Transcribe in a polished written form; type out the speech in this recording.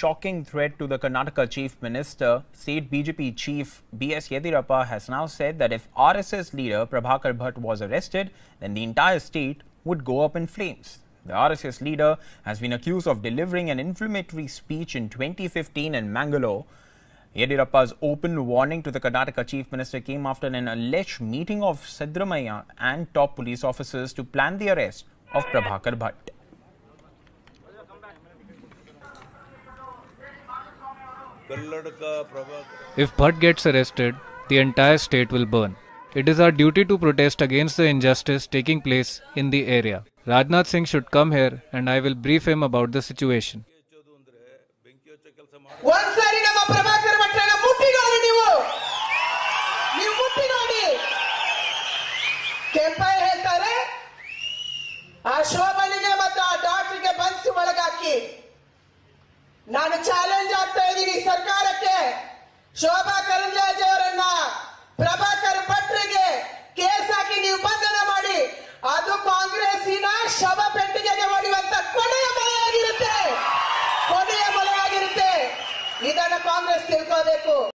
shocking threat to the Karnataka Chief Minister. State BJP Chief B.S. Yediyurappa has now said that if RSS leader Prabhakar Bhatt was arrested, then the entire state would go up in flames. The RSS leader has been accused of delivering an inflammatory speech in 2015 in Mangalore. Yediyurappa's open warning to the Karnataka Chief Minister came after an alleged meeting of Siddaramaiah and top police officers to plan the arrest of Prabhakar Bhatt. If Bhatt gets arrested, the entire state will burn. It is our duty to protest against the injustice taking place in the area. Rajnath Singh should come here and I will brief him about the situation. ನಾನು challenge ಆಗ್ತಾ ಇದ್ದೀನಿ ಸರ್ಕಾರಕ್ಕೆ. ಶೋಭಾ ಕರಂದ್ಲಾಜೆ ಅವರನ್ನ Prabhakar ಭಟ್ರಿಗೆ case ಹಾಕಿ ನೀವು ಬಂಧನ ಮಾಡಿ, ಅದು ಕಾಂಗ್ರೆಸ್ಸಿನ ಶವ ಪೆಟ್ಟಿಗೆಗೆ ಹೊಡೆಯುವಂತ ಕೊನೆಯ ಬಲೆಯಾಗಿರುತ್ತೆ. ಇದನ್ನ ಕಾಂಗ್ರೆಸ್ ತಿಳ್ಕೋಬೇಕು.